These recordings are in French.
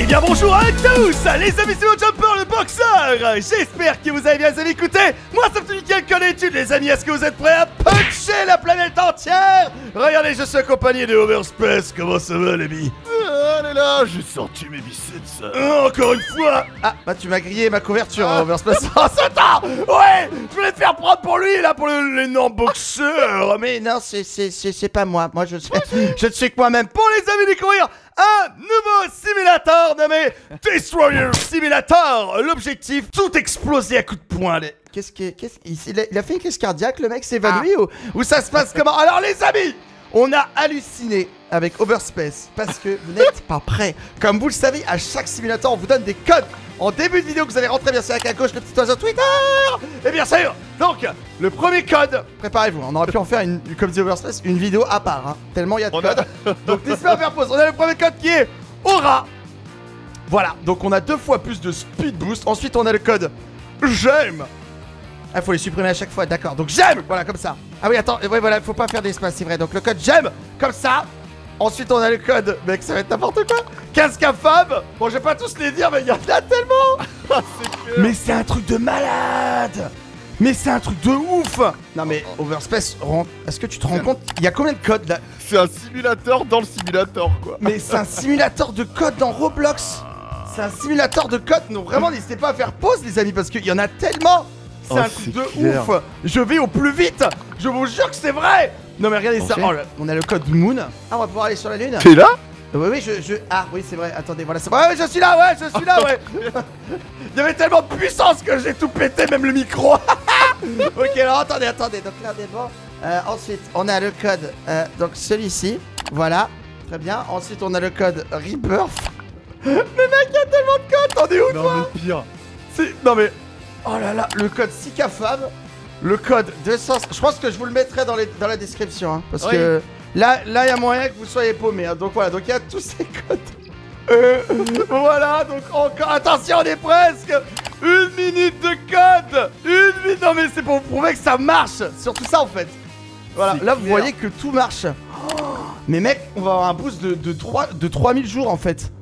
bien bonjour à tous, les amis, c'est votre Jumper, le boxeur. J'espère que vous allez bien, les amis. Écoutez, moi ça me nickel comme d'habitude, les amis. Est-ce que vous êtes prêts à puncher la planète entière? Regardez, je suis accompagné de Overspace. Comment ça va, l'ami? Allez là, j'ai sorti mes biceps. Encore une fois. Ah, bah tu m'as grillé ma couverture, Overspace. Oh, Satan. Ouais, je voulais te faire prendre pour lui, là, pour l'énorme boxeur. Mais non, c'est pas moi. Moi, je ne suis que moi-même. Pour les amis, découvrir un nouveau simulateur nommé Destroyer Simulator. L'objectif, tout exploser à coups de poing. Il a fait une crise cardiaque, le mec s'est évanoui ou ça se passe comment? Alors les amis, on a halluciné avec Overspace parce que vous n'êtes pas prêts. Comme vous le savez, à chaque simulateur, on vous donne des codes en début de vidéo que vous allez rentrer bien sûr avec à gauche le petit oiseau Twitter. Et bien sûr, donc le premier code, préparez-vous, on aurait pu en faire comme dit Overspace, une vidéo à part, hein, tellement il y a de codes. Donc n'hésitez pas à faire pause. On a le premier code qui est Aura. Voilà, donc on a 2 fois plus de speed boost. Ensuite on a le code j'aime. Ah, faut les supprimer à chaque fois, d'accord. Donc j'aime, voilà, comme ça. Ah oui, attends, ouais, voilà, faut pas faire d'espace, c'est vrai. Donc le code j'aime, comme ça. Ensuite, on a le code, mec, ça va être n'importe quoi. Casque à femme. Bon, je vais pas tous les dire, mais il y en a tellement. Mais c'est un truc de malade. Mais c'est un truc de ouf. Non, mais Overspace, est-ce que tu te rends compte? Il y a combien de codes là? C'est un simulateur dans le simulateur, quoi. Mais c'est un simulateur de code dans Roblox. C'est un simulateur de code. Donc vraiment, n'hésitez pas à faire pause, les amis, parce qu'il y en a tellement. C'est un truc de ouf. Je vais au plus vite. Je vous jure que c'est vrai. Non mais regardez ça. Oh, on a le code Moon. Ah, on va pouvoir aller sur la lune. T'es là? Oui, Ah oui, c'est vrai. Attendez, voilà, c'est vrai. Ouais, je suis là, ouais, je suis là, ouais. Il y avait tellement de puissance que j'ai tout pété, même le micro. Ok, alors attendez. Donc là, on est bon. Ensuite, on a le code. Donc celui-ci. Voilà. Très bien. Ensuite, on a le code Rebirth. Mais mec, il y a tellement de codes. T'en es où, toi? Non, mais pire. Non mais. Oh là là, le code Sikafab, le code 200. Je pense que je vous le mettrai dans la description, hein, parce que là, il y a moyen que vous soyez paumés. Hein, donc voilà, donc il y a tous ces codes. Voilà, donc encore. Attention, on est presque. 1 minute de code. 1 minute. Non mais c'est pour vous prouver que ça marche. Surtout ça en fait. Voilà, là vous voyez que tout marche. Oh, mais mec, on va avoir un boost de 3000 jours en fait.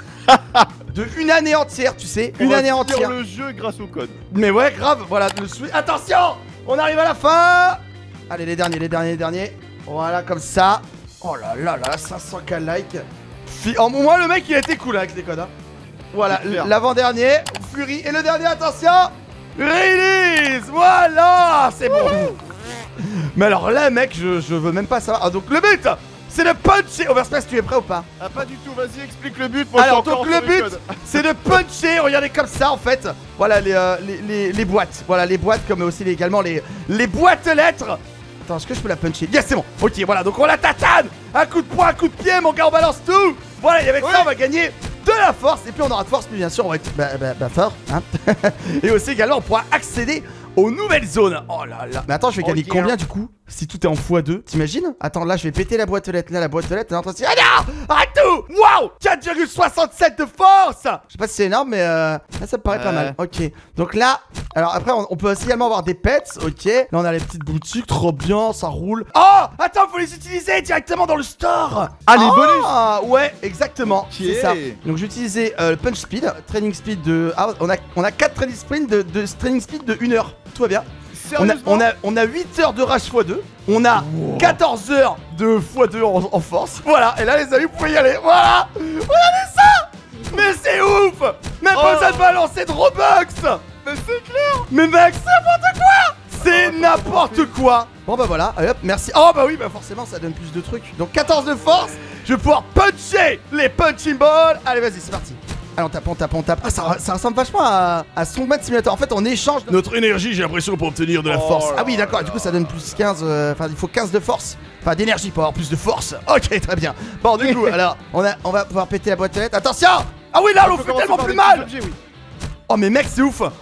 De une année entière, tu sais, une année entière. Le jeu grâce au code. Mais ouais, grave, voilà, attention, on arrive à la fin. Allez, les derniers. Voilà, comme ça. Oh là là là, 500k likes. Moi, le mec, il a été cool avec les codes, hein. Voilà, l'avant-dernier, Fury. Et le dernier, attention, Release. Voilà, c'est bon. Mais alors là, mec, je veux même pas savoir. Ah, donc le but, c'est de puncher. Overspace, tu es prêt ou pas? Ah, pas du tout, vas-y, explique le but. Alors, donc le but, c'est de puncher. Regardez comme ça, en fait. Voilà les boîtes. Voilà les boîtes, comme aussi également les boîtes lettres. Attends, est-ce que je peux la puncher? Yes, c'est bon. Ok, voilà, donc on la tatane. Un coup de poing, un coup de pied, mon gars, on balance tout. Voilà, et avec ça, on va gagner de la force. Et puis, on aura de force, mais bien sûr, on va être fort. Hein. Et aussi, également, on pourra accéder aux nouvelles zones. Oh là là. Mais attends, je vais gagner combien du coup? Si tout est en x2, t'imagines? Attends, là je vais péter la boîte aux lettres. Là, la boîte aux lettres, elle est en train de se dire. Ah non! Arrête tout! Waouh! 4,67 de force! Je sais pas si c'est énorme, mais là ça me paraît pas mal. Ok. Donc là, alors après, on peut aussi également avoir des pets. Ok. Là, on a les petites boutiques. Trop bien, ça roule. Oh! Attends, faut les utiliser directement dans le store. Ah, les bonus! Ouais, exactement. C'est ça. Donc j'ai utilisé le punch speed, training speed de. Ah, on a 4 training speed de training speed de 1 heure. Tout va bien. On a 8 heures de rage x2. On a 14 heures de x2 en force. Voilà, et là les amis, vous pouvez y aller. Voilà. Regardez ça. Mais c'est ouf. Même pas besoin de balancer de Robux. Mais c'est clair. Mais mec, c'est n'importe quoi. C'est n'importe quoi. Bon bah voilà, allez hop, merci. Oh bah oui, bah forcément ça donne plus de trucs. Donc 14 de force. Je vais pouvoir puncher les punching balls. Allez, vas-y, c'est parti. Allez, on tape. Ah, ça ressemble vachement à Strongman Simulator. En fait, on échange notre énergie, j'ai l'impression, pour obtenir de la force. Ah oui, d'accord, du coup, ça donne plus 15. Enfin, il faut 15 de force. Enfin, d'énergie pour avoir plus de force. Ok, très bien. Bon, du coup, alors, on va pouvoir péter la boîte aux lettres. Attention! Ah oui, là, on fait tellement plus mal! Oh, mais mec, c'est ouf!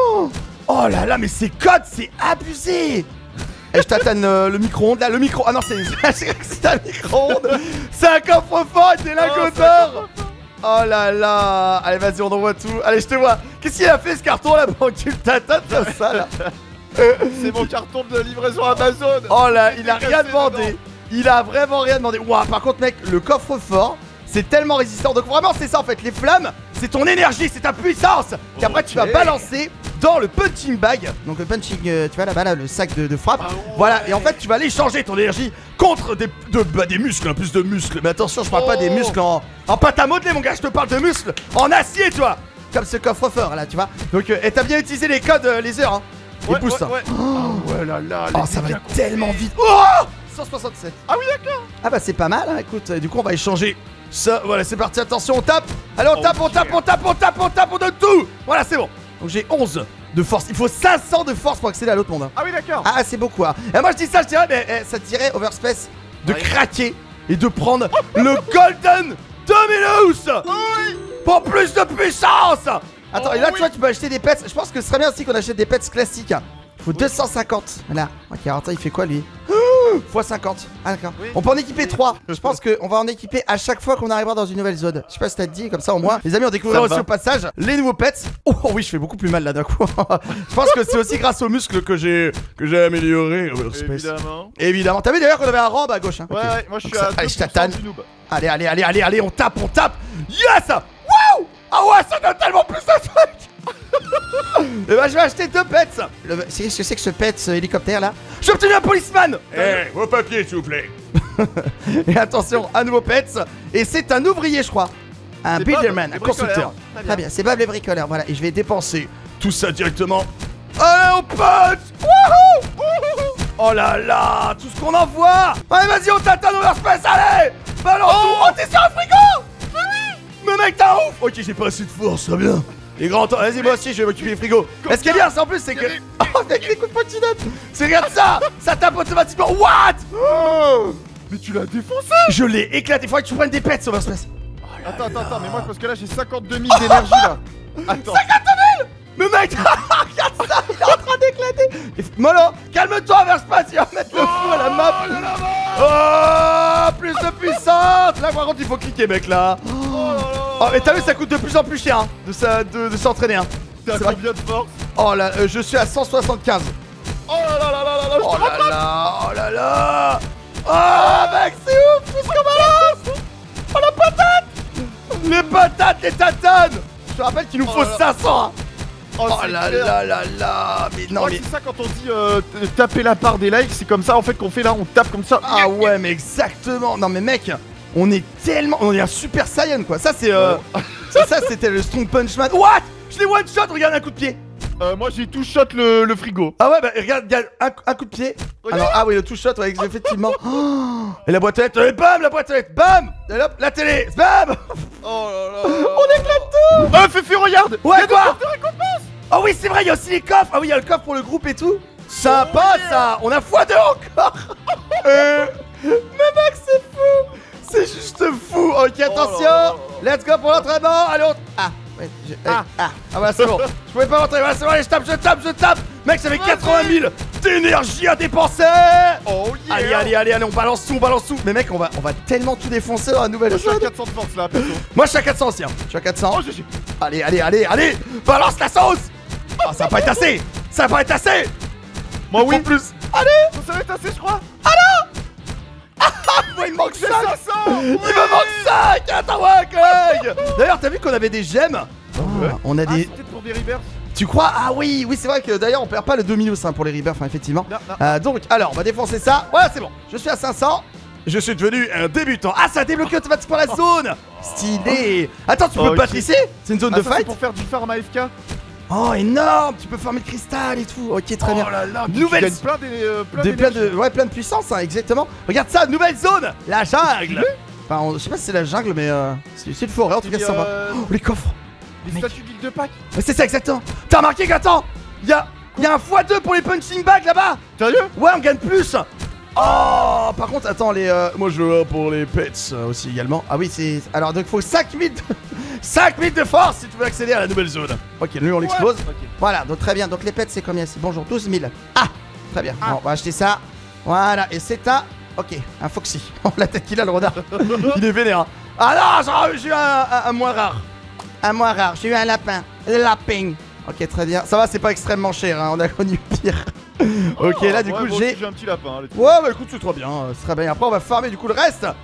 Oh là là, mais ces codes, c'est abusé! Et je t'attends le micro-ondes là, le micro. Ah non, c'est un micro-ondes! C'est un coffre-fort, c'est la coteur! Oh là là. Allez, vas-y, on envoie tout. Allez, je te vois. Qu'est-ce qu'il a fait ce carton là pour que tu le tatanes comme ça là? C'est mon carton de livraison Amazon. Oh là, il a rien demandé. Il a vraiment rien demandé. Ouah, par contre, mec, le coffre-fort, c'est tellement résistant. Donc vraiment c'est ça en fait, les flammes c'est ton énergie, c'est ta puissance qu'après tu vas balancer dans le punching bag. Donc le punching, tu vois là-bas là, le sac de frappe. Voilà, et en fait tu vas aller changer ton énergie contre des muscles, hein, plus de muscles. Mais attention, je parle pas des muscles en pâte à modeler mon gars, je te parle de muscles en acier, tu vois. Comme ce coffre-fort là, tu vois. Donc et t'as bien utilisé les codes laser hein. Les pouces hein. Ouais là là. Oh ça va être tellement vite. Oh 167. Ah oui d'accord. Ah bah c'est pas mal hein, écoute, du coup on va échanger ça, voilà c'est parti, attention on tape. Allez on tape, on donne tout. Voilà c'est bon. Donc j'ai 11 de force, il faut 500 de force pour accéder à l'autre monde hein. Ah oui d'accord. Ah c'est beaucoup hein. Et moi je dis ça, je dirais, mais ça te dirait Overspace de craquer et de prendre le Golden Dominus pour plus de puissance. Attends, et là tu vois tu peux acheter des pets. Je pense que ce serait bien aussi qu'on achète des pets classiques hein. Il faut 250. Là. Ok, alors attends, il fait quoi lui x 50. Ah d'accord. On peut en équiper 3. Je pense qu'on va en équiper à chaque fois qu'on arrivera dans une nouvelle zone. Je sais pas si t'as dit, comme ça au moins. Les amis, on découvrira aussi au passage les nouveaux pets. Oh oui, je fais beaucoup plus mal là d'un coup. Je pense que c'est aussi grâce aux muscles que j'ai amélioré. Évidemment. T'as vu d'ailleurs qu'on avait un ramp à gauche hein. Ouais, moi je suis à allez, je t'attends. du noob. Allez, on tape. Yes. Wow. Ah ouais, ça donne tellement plus de trucs. Et bah je vais acheter 2 pets. Qu'est-ce que c'est que ce pet hélicoptère là? J'ai obtenu un policeman. Vos papiers s'il vous plaît. Et attention, un nouveau pet. Et c'est un ouvrier je crois. Un builderman, un constructeur. Très bien, c'est Bob le bricoleur, voilà. Et je vais dépenser tout ça directement. Allez on punch. Wouhou. Oh là là, tout ce qu'on envoie. Allez vas-y on t'attend Overspace, allez. Balance tout. Oh t'es sur un frigo. Mais mec t'as ouf. Ok j'ai pas assez de force, très bien. Les grands temps, vas-y moi aussi je vais m'occuper des frigos. Mais ce qui est bien c'est en plus c'est que... Oh avec les coups de potinette. C'est regarde ça. Ça tape automatiquement. What. Mais tu l'as défoncé. Je l'ai éclaté, faudrait que tu prennes des pets Overspace. Attends, mais moi parce que là j'ai 52 000 d'énergie là. Attends. 52 000. Mais mec, regarde ça, il est en train d'éclater. Molo, calme-toi Overspace, il va mettre le fou à la map. Oh, plus de puissance. Là par contre il faut cliquer mec là. Oh mais t'as vu ça coûte de plus en plus cher hein, de s'entraîner hein. T'as combien de force? Oh là, je suis à 175. Oh là là, oh là là. Oh mec c'est ouf, tout ce qu'on balance. Oh la patate. Les patates, les tatanes. Je te rappelle qu'il nous faut 500 hein. Oh là là. Mais non mais... c'est ça quand on dit taper la part des likes, c'est comme ça en fait qu'on fait là, on tape comme ça. Ah ouais mais exactement. Non mais mec, on est tellement... On est un super saiyan quoi. Ça c'est... ça c'était le strong punchman. What? Je l'ai one shot, regarde un coup de pied. Moi j'ai tout shot le frigo. Ah ouais bah regarde un coup de pied. Ah non, ah oui le two shot ouais effectivement. Et la boîte à lettres, bam la boîte à lettres, bam. Et hop la télé, bam. Oh là là. On éclate tout. Oh Féfé regarde. Ouais quoi? Oh oui c'est vrai, il y a aussi les coffres. Ah oui il y a le coffre pour le groupe et tout. Sympa ça. On a x2 encore. Mais mec c'est fou. C'est juste fou. Ok attention. Let's go pour l'entraînement. Allez on... Ah ouais, ah bah c'est bon. Je pouvais pas rentrer, voilà c'est bon, allez je tape. Mec j'avais 80 000 d'énergie à dépenser. Oh yeah. Allez on balance tout. Mais mec on va tellement tout défoncer dans la nouvelle zone. Je suis à 400 de force là perso. Moi je suis à 400 aussi hein. Je suis à 400. Oh GG. Allez balance la sauce. Oh ça va pas être assez. Moi oui plus. Allez. Ça va être assez je crois. Moi il me manque 5. Il me manque 5. Attends ouais collègue. D'ailleurs t'as vu qu'on avait des gemmes. On a des... c'est peut-être pour des rebirths. Tu crois? Ah oui c'est vrai que d'ailleurs on perd pas le Dominus hein, pour les rebirths hein, effectivement. Donc alors on va défoncer ça. Voilà c'est bon. Je suis à 500. Je suis devenu un débutant. Ah ça a débloqué automatiquement la zone. Stylé. Attends tu peux te battre ici? C'est une zone de ça, fight c'est pour faire du farm AFK. Oh énorme. Tu peux farmer le cristal et tout. Ok très bien. Oh là là. Nouvelle... Tu gagnes plein de puissance hein, exactement. Regarde ça, nouvelle zone. La jungle. Enfin je sais pas si c'est la jungle mais c'est une forêt en tout cas ça va. Oh les coffres. Les statues d'île de Pâques. Mais c'est ça exactement. T'as remarqué qu'attends, il y a un x2 pour les punching bags là-bas. Sérieux? Ouais on gagne plus. Oh par contre attends les moi je veux pour les pets aussi également. Ah oui c'est... Alors donc il faut 5000 de force si tu veux accéder à la nouvelle zone. Ok lui on l'explose. Okay. Voilà donc très bien. Donc les pets c'est combien? C'est bonjour 12 000. Ah très bien. Bon, on va acheter ça. Voilà et c'est un... Ok un Foxy. Oh la tête qu'il a le renard. Il est vénère hein. Ah non j'ai eu un moins rare. Un moins rare, j'ai eu un lapin. Lapin. Ok, très bien. Ça va, c'est pas extrêmement cher, hein. On a connu pire. Ok, là, du coup, j'ai un petit lapin. Ouais, bah écoute, c'est trop bien. C'est très bien. Après, on va farmer du coup le reste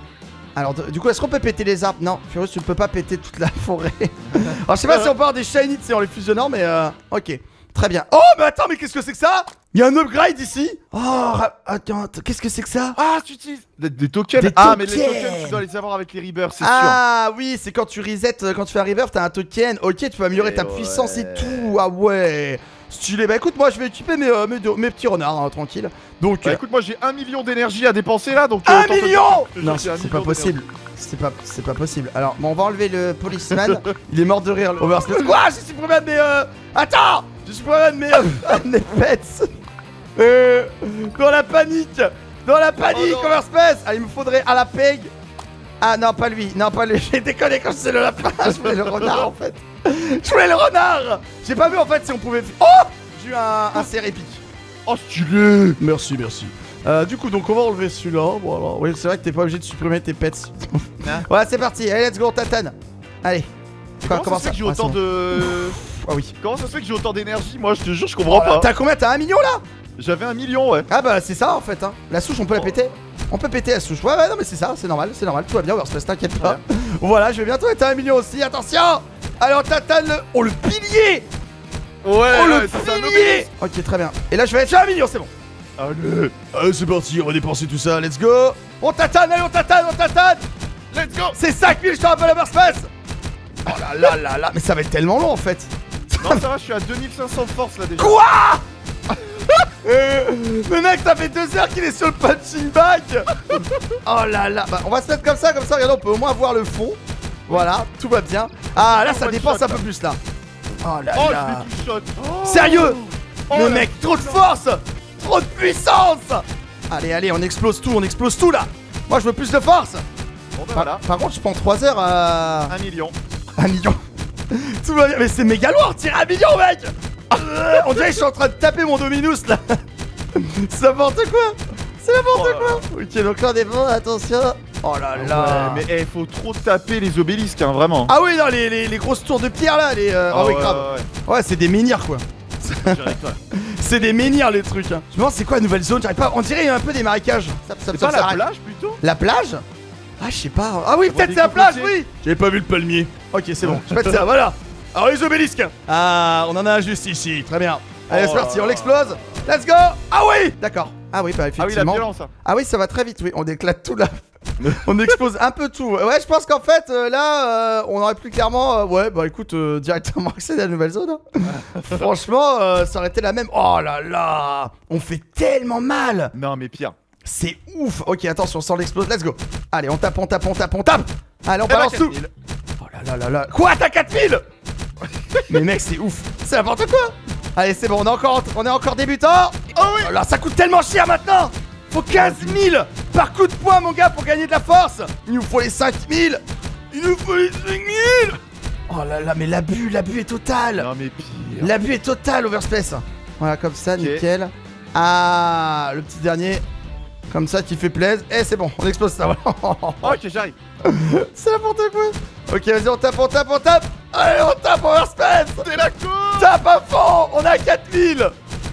Alors du coup est-ce qu'on peut péter les arbres? Non, Furious tu ne peux pas péter toute la forêt. Alors je sais pas si on peut avoir des shiny en les fusionnant mais ok. Très bien. Oh mais attends mais qu'est-ce que c'est que ça? Il y a un upgrade ici. Oh attends, qu'est-ce que c'est que ça? Ah tu utilises des tokens. Des Ah mais les tokens. tokens tu dois les avoir avec les rebirths c'est sûr. Ah oui c'est quand tu reset, quand tu fais un rebirth t'as un token. Ok tu peux améliorer ta puissance et tout. Ah ouais. Stylé. Bah écoute moi je vais équiper mes petits renards hein, tranquille. Donc Bah écoute moi j'ai 1 million d'énergie à dépenser là donc 1 million. Non j'ai un c'est pas million possible. C'est pas possible. Alors bon on va enlever le policeman. Il est mort de rire le overspace. Quoi? Je suis premier de mes attends. Je suis premier de mes pets. Dans la panique. Dans la panique Oh, overspace. Ah il me faudrait à la peg. Ah non pas lui. Non pas lui. J'ai déconné quand je sais le lapin. Je voulais le renard en fait. Je voulais le renard. J'ai pas vu en fait si on pouvait. Oh j'ai eu un CR épique. Oh stylé. Merci. Du coup donc on va enlever celui-là. Voilà. Oui c'est vrai que t'es pas obligé de supprimer tes pets. Voilà c'est parti. Allez let's go on tatane. Allez. Comment ça se fait que j'ai autant de... Ah oui. Comment ça se fait que j'ai autant d'énergie? Moi je te jure je comprends pas. T'as combien? T'as 1 million là? J'avais 1 million ouais. Ah bah c'est ça en fait hein. La souche on peut la péter. On peut péter la souche. Ouais non mais c'est ça, c'est normal, tout va bien, Overspace, t'inquiète pas. Voilà, je vais bientôt être à 1 million aussi, attention. Alors tatane le... Oh le pilier. Ouais, oh le pilier. Ok très bien. Et là je vais être à 1 million, c'est bon. Allez c'est parti, on va dépenser tout ça, let's go. On tatane, allez on tatane. let's go. C'est 5000 je te rappelle Overspace. Oh là, mais ça va être tellement long en fait. Non ça va, je suis à 2500 de force là déjà. Quoi? Le mec ça fait 2 heures qu'il est sur le punching bag. Oh là, bah on va se mettre comme ça, regarde on peut au moins voir le fond. Voilà, tout va bien. Ah là ça dépense un peu plus là. Oh là Oh là. je vais tout shot. Sérieux? Oh le là. mec, trop de force. Trop de puissance. Allez, on explose tout là. Moi je veux plus de force. Bon bah voilà. Par contre je prends 3 heures à... 1 million. 1 million. Tout va bien, mais c'est méga lourd, tire 1 million mec. On dirait que je suis en train de taper mon Dominus là. C'est n'importe quoi. Ok donc là on est bon, attention. Oh là là. Ouais, mais faut trop taper les obélisques hein, vraiment. Ah oui non les grosses tours de pierre là, les... Ah oui grave. Ouais c'est des menhirs quoi. C'est des menhirs les trucs hein. Je me demande c'est quoi la nouvelle zone, j'arrive pas... On dirait un peu des marécages. C'est pas la plage plutôt? La plage? Ah je sais pas. Ah oui peut-être c'est la plage, oui. J'avais pas vu le palmier. Ok c'est bon, je fais ça, voilà. Alors les obélisques. Ah on en a un juste ici, très bien. Allez c'est parti, on l'explose. Let's go. Ah oui. D'accord. Ah oui bah effectivement. Ah oui la violence hein. Ah oui ça va très vite, oui, on éclate tout là. On explose un peu tout. Ouais je pense qu'en fait là on aurait plus clairement ouais bah écoute directement accéder à la nouvelle zone hein. Franchement ça aurait été la même. Oh là là. On fait tellement mal. Non mais pire. C'est ouf. Ok attention sans l'explose, let's go. Allez on tape. Allez on balance tout. Oh là. Quoi t'as 4000? Mais mec c'est ouf. C'est n'importe quoi. Allez c'est bon on est encore débutant. Oh oui. Là ça coûte tellement cher maintenant. Faut 15 000 par coup de poing mon gars pour gagner de la force. Il nous faut les 5 000. Oh là mais l'abus est total. Non mais pire. L'abus est total Overspace. Voilà comme ça nickel. Ah le petit dernier. Comme ça qui fait plaisir. Eh c'est bon on explose ça. Ok j'arrive. C'est n'importe quoi. Ok vas-y on tape. Allez on tape Overspace. C'est la cour. Tape à fond. On a 4000.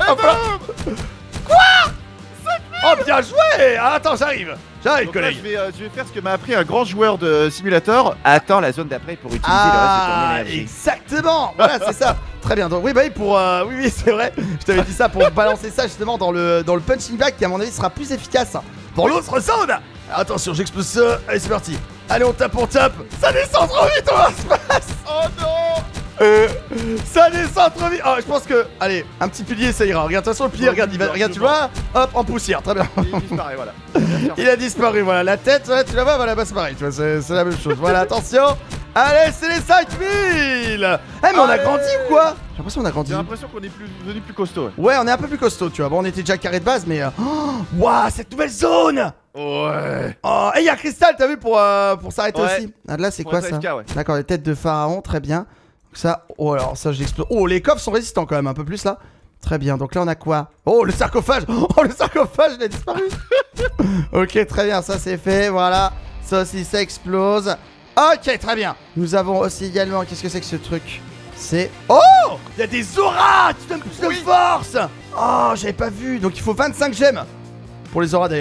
Quoi? Oh bien joué. Ah, attends j'arrive Donc là, collègue. je vais faire ce que m'a appris un grand joueur de simulateur. Attends la zone d'après pour utiliser le reste de ton énergie. Exactement. Voilà c'est ça. Très bien donc oui bah oui pour oui c'est vrai. Je t'avais dit ça pour balancer ça justement dans le punching bag qui à mon avis sera plus efficace pour l'autre zone. Attention j'explose ça. Allez c'est parti. Allez on tape. Ça descend trop vite Overspace. Oh non. Ça descend trop vite. Oh je pense que allez un petit pilier ça ira. Regarde de toute façon le pilier regarde tu vois. Hop en poussière très bien. Il disparaît voilà. Il a disparu voilà. La tête ouais, tu la vois voilà bah c'est pareil tu vois c'est la même chose. Voilà attention. Allez c'est les 5000. Eh mais on a grandi ou quoi? J'ai l'impression qu'on a grandi. J'ai l'impression qu'on est devenu plus costaud. Ouais on est un peu plus costaud tu vois. Bon on était déjà carré de base mais waouh cette nouvelle zone. Ouais. Oh et il y a Cristal t'as vu pour s'arrêter Ouais. aussi. Ah là c'est Pour quoi être ça? AFK, ouais. D'accord les têtes de pharaon très bien. Ça oh alors ça je l'explose. Oh les coffres sont résistants quand même un peu plus là. Très bien donc là on a quoi? Oh le sarcophage. Oh le sarcophage il a disparu. Ok très bien ça c'est fait voilà. Ça aussi ça explose. Ok très bien. Nous avons aussi également qu'est-ce que c'est que ce truc? C'est... Oh il y a des auras qui donnent plus de force. Oh j'avais pas vu. Donc il faut 25 gemmes. Pour les auras d'ailleurs.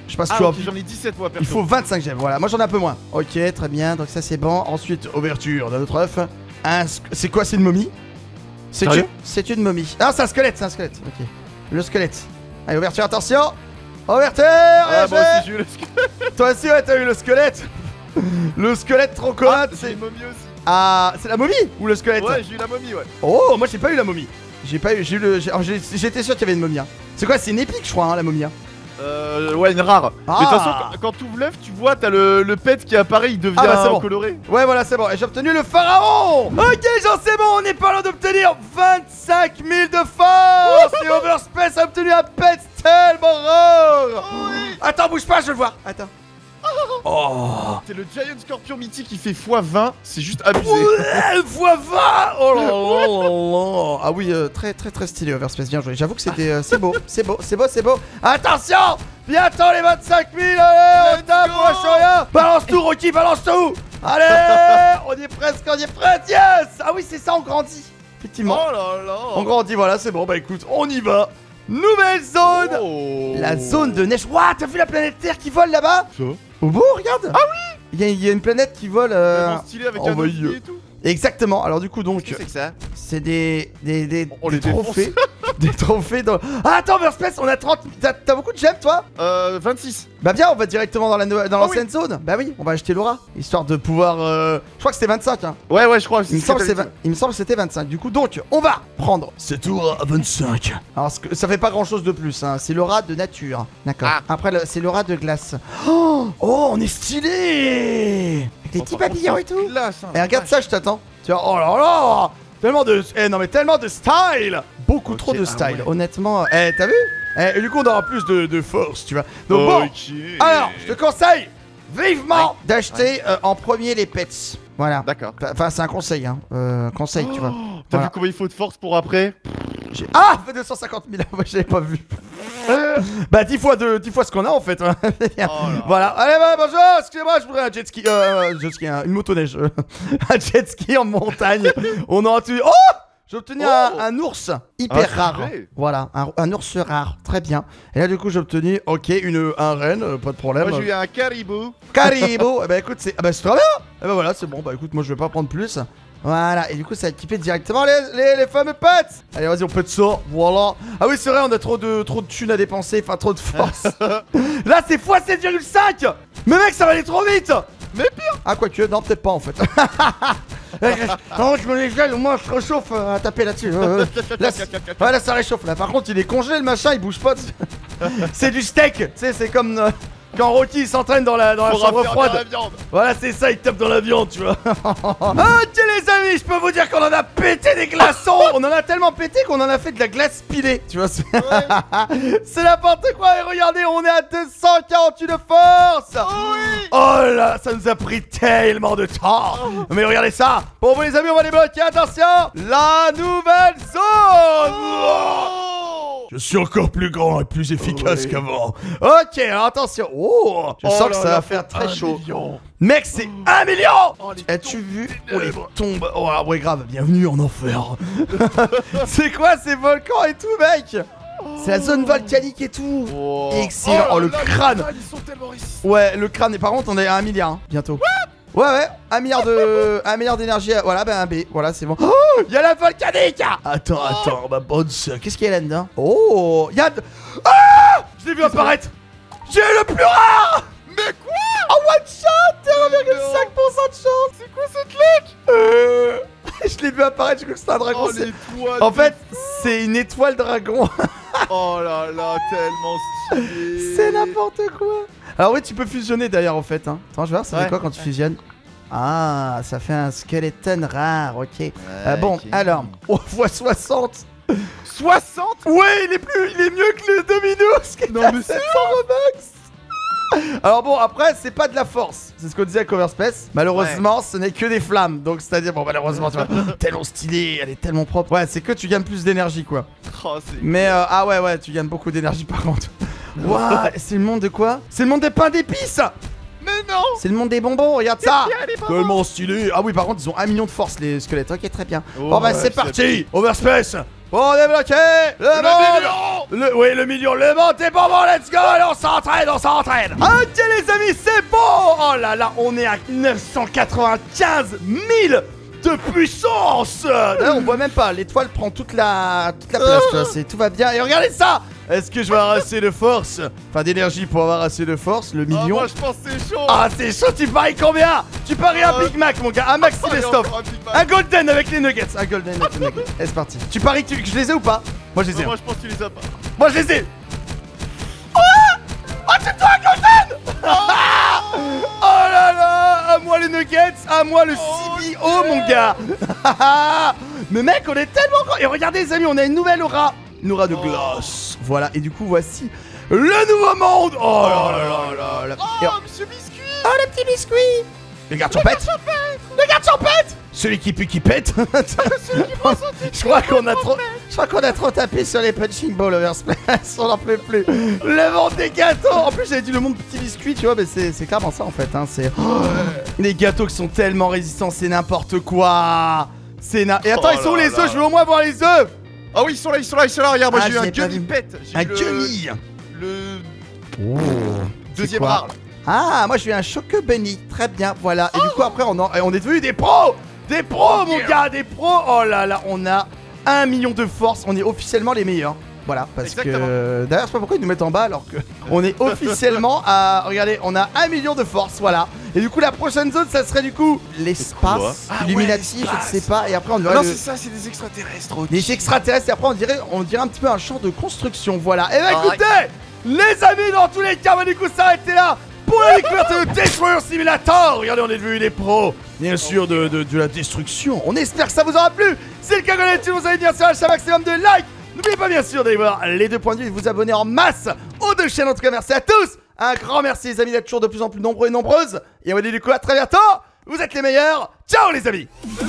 Je sais pas si Ah, tu as. ok, j'en ai 17 moi, perso. Il faut 25 gemmes, voilà. Moi j'en ai un peu moins. Ok, très bien, donc ça c'est bon. Ensuite, ouverture d'un autre œuf. C'est quoi, c'est une momie? Sérieux? C'est une momie. Ah, c'est un squelette, ok. Le squelette. Allez, ouverture, attention. Ouverture. Ah, moi aussi j'ai eu le squelette. Toi aussi, ouais, t'as eu le squelette. Le squelette trop commode, J'ai c'est. une momie aussi. Ah, c'est la momie ou le squelette? Ouais, j'ai eu la momie, ouais. Oh, moi j'ai pas eu la momie. J'ai eu le. J'étais sûr qu'il y avait une momie. Hein. C'est quoi? C'est une épique, je crois, hein, la momie. Hein. Ouais, une rare. Ah. Mais de toute façon, quand tu ouvres l'œuf, tu vois, t'as le pet qui apparaît, il devient Ah, bah, c'est bon. coloré. Ouais, voilà, c'est bon. Et j'ai obtenu le pharaon. Ok, j'en sais bon. On est pas loin d'obtenir 25 000 de force. Et Overspace a obtenu un pet tellement rare. Attends, bouge pas, je veux le voir. Attends. Oh. C'est le Giant Scorpion mythique qui fait x20, c'est juste abusé. Ouais, fois 20. Oh là là là là. Ah oui, très très très stylé Overspace, bien joué. J'avoue que c'était c'est beau, c'est beau, c'est beau, c'est beau. Attention, bientôt les 25 000. Allez, on tape pour la Shoya. Balance tout, Rocky, balance tout. Allez, on y est presque, yes. Ah oui, c'est ça, on grandit. Effectivement, Oh là là. on grandit, voilà, c'est bon. Bah écoute, on y va. Nouvelle zone. Oh. La zone de neige. Ouah, t'as vu la planète Terre qui vole là-bas? Ça. Au bout, regarde. Ah oui. Il y a une planète qui vole. Vraiment stylé avec un envoyé. outil et tout. Exactement. Alors du coup donc Qu'est-ce que c'est que ça? c'est des On les trophées. Des trophées dans. Ah attends, Overspace, on a 30. T'as beaucoup de gemmes toi? 26. Bah viens, on va directement dans Ah l'ancienne zone. Bah oui, on va acheter l'aura. Histoire de pouvoir. Je crois que c'était 25 hein. Ouais, je crois. Il me semble que c'était 25. Du coup donc on va prendre cette aura à 25. Alors ça fait pas grand chose de plus hein. C'est l'aura de nature. D'accord. Ah. Après c'est l'aura de glace. Oh, on est stylé. Avec les petits papillons et tout. Classe, hein. Et regarde ça, je t'attends. Tu vois, oh là là. Tellement de. Non mais tellement de style. Beaucoup trop de style. ouais. Honnêtement. T'as vu? Et du coup on aura plus de force, tu vois. Donc bon. Ok. Alors, je te conseille vivement d'acheter en premier les pets. Voilà. D'accord. Enfin, c'est un conseil, hein. Conseil, tu vois. T'as Voilà. vu combien il faut de force pour après? Ah, fait 250 000. Moi, j'avais pas vu. Bah, 10 fois ce qu'on a en fait. Voilà. Allez, bah, bonjour. Excusez-moi, je voudrais un jet ski. Une motoneige. Un jet ski en montagne. On a tué. Oh! J'ai obtenu un ours hyper rare. vrai. Voilà, un ours rare. Très bien. Et là, du coup, j'ai obtenu, ok, un renne, pas de problème. Moi j'ai eu un caribou. Caribou. Eh bah, écoute, c'est très bien. Eh bah, voilà, c'est bon. Bah, écoute, moi, je vais pas prendre plus. Voilà, et du coup, ça va équiper directement les fameux pets. Allez, vas-y, on pète ça. Voilà. Ah oui, c'est vrai, on a trop de thunes à dépenser. Enfin, trop de force. Là, c'est x7,5. Mais mec, ça va aller trop vite. Mais pire. Ah, quoique, non, peut-être pas en fait. Non, je me les gèle, moi je réchauffe à taper là-dessus. Là, ça réchauffe. Là, par contre, il est congelé le machin, il bouge pas. C'est du steak. Tu sais, c'est comme quand Rocky il s'entraîne dans la chambre froide. Voilà, c'est ça, il tape dans la viande, tu vois. Ok, les amis, je peux vous dire qu'on en a pété des glaçons. On en a tellement pété qu'on en a fait de la glace pilée. Tu vois, c'est n'importe quoi. Et regardez, on est à 248 de force. Oh là, ça nous a pris tellement de temps. Mais regardez ça. Pour vous, les amis, on va les bloquer. Attention, la nouvelle zone. Je suis encore plus grand et plus efficace qu'avant. Ok, alors attention. Oh, je sens que ça va faire très chaud. Mec, c'est 1 million. As-tu vu? Oh, les tombes. Oh, ouais, grave. Bienvenue en enfer. C'est quoi ces volcans et tout, mec? C'est la zone volcanique et tout. Excellent. Oh, le crâne. Ils sont tellement riches. Ouais, le crâne. Et par contre, on est à 1 milliard hein, bientôt. Ouais, 1 milliard d'énergie. Voilà, ben un B. Voilà, c'est bon. Oh, il y a la volcanique. Attends, ma bonne sœur. Qu'est-ce qu'il y a là-dedans? Oh, il y a. Ah, je l'ai vu apparaître. J'ai eu le plus rare. Mais quoi? Oh, one shot. 0,5% de chance. C'est quoi cette luck? Je l'ai vu apparaître. Je crois que c'était un dragon. Oh, l'étoile. En fait, c'est une étoile dragon. Oh là là, tellement stylé. C'est n'importe quoi. Alors oui, tu peux fusionner d'ailleurs en fait hein. Attends, je vais voir ça fait quoi quand tu fusionnes. Ah, ça fait un skeleton rare, ok. Bon, ok. alors, on voit 60. 60? Ouais, il est mieux que le Dominus. Non, mais c'est Robux. Alors bon, après, c'est pas de la force. C'est ce qu'on disait avec Overspace. Malheureusement, ce n'est que des flammes. Donc, c'est-à-dire, bon, malheureusement, tu vois, tellement stylé, elle est tellement propre. Ouais, c'est que tu gagnes plus d'énergie, quoi. Oh, Mais, ah ouais, tu gagnes beaucoup d'énergie par contre. Waouh, c'est le monde de quoi? C'est le monde des pains d'épices. Mais non. C'est le monde des bonbons, regarde ça. bien, les bonbons. Tellement stylé. Ah oui, par contre, ils ont 1 million de force, les squelettes. Ok, très bien. Oh, Bon, bah, ouais, c'est parti. Overspace, Bon, on est bloqué. Le monde. Oui, le million. Le monde, c'est bon, let's go. Allez, on s'entraîne. Ok, les amis, c'est bon. Oh là là, on est à 995 000 de puissance. Là, on voit même pas. L'étoile prend toute la place. Tu vois, tout va bien. Et regardez ça. Est-ce que je vais avoir assez de force? Enfin, d'énergie pour avoir assez de force, le million. Moi, je pense que c'est chaud. Ah, c'est chaud, tu paries combien? Tu paries un Big Mac, mon gars, un Maxi Best-of. Un Golden avec les nuggets. Un Golden avec les nuggets. Allez, c'est parti. Tu paries que je les ai ou pas? Moi, je les ai. Moi, je pense que tu les as pas. Moi, je les ai. Oh, c'est toi, un Golden. Oh là là. À moi les nuggets, à moi le CBO, mon gars. Mais mec, on est tellement grand. Et regardez, les amis, on a une nouvelle aura. Une aura de glace. Voilà, et du coup, voici le nouveau monde. Oh là là là là. Oh, monsieur Biscuit. Oh, le petit biscuit. Le garçon pète. Le garçon pète. Celui qui pue qui pète. Je crois qu'on a trop tapé sur les punching balls Oversplash. On n'en peut plus. Le monde des gâteaux. En plus, j'avais dit le monde petit biscuit, tu vois, mais c'est clairement ça en fait. Hein. C'est les gâteaux qui sont tellement résistants, c'est n'importe quoi. Et attends, ils sont où les œufs? Je veux au moins voir les œufs. Ah oui, ils sont là. Regarde, moi j'ai eu un Gunny pet. Un Gunny. Le Deuxième rare. Ah, moi j'ai eu un Choco Bunny. Très bien, voilà. Et du coup, après, on est devenus des pros. Des pros, mon gars, des pros. Oh là là, on a 1 million de force. On est officiellement les meilleurs. Voilà, parce que d'ailleurs, je sais pas pourquoi ils nous mettent en bas alors que on est officiellement à. Regardez, on a 1 million de force, voilà. Et du coup, la prochaine zone, ça serait du coup l'espace, Illuminati, je ne sais pas. Et après, on dirait. Non, c'est ça, c'est des extraterrestres. Les extraterrestres, et après, on dirait un petit peu un champ de construction, voilà. Et bah écoutez, les amis, dans tous les cas, bah, du coup, ça a été là pour la découverte de Destroyer Simulator. Regardez, on est devenus des pros, bien sûr, de la destruction. On espère que ça vous aura plu. Si c'est le cas, si vous avez bien sûr un maximum de likes. N'oubliez pas bien sûr d'aller voir les 2 points de vue et de vous abonner en masse aux 2 chaînes. En tout cas, merci à tous. Un grand merci les amis d'être toujours de plus en plus nombreux et nombreuses. Et on vous dit du coup à très bientôt. Vous êtes les meilleurs. Ciao les amis.